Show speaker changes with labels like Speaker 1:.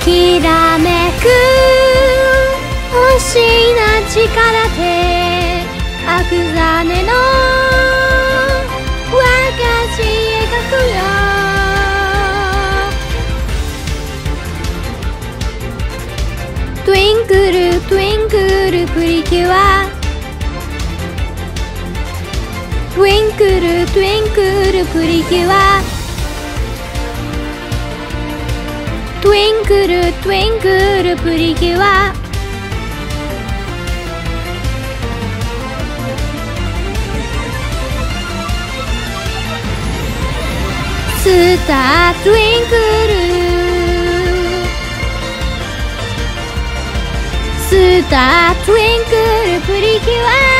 Speaker 1: きらめく星な力でアクザネの和菓子描くよ。トゥインクルトゥインクルプリキュア、トゥインクルトゥインクルプリキュア、トゥインクルトゥインクルプリキュア。スタートゥインクルスタートゥインクルプリキュア。